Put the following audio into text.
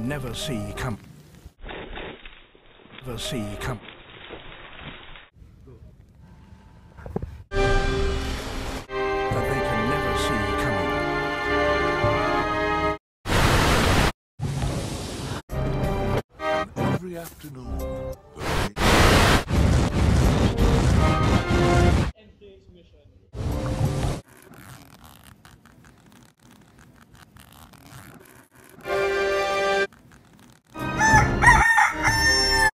never see come. Never see come. That they can never see coming. And every afternoon, the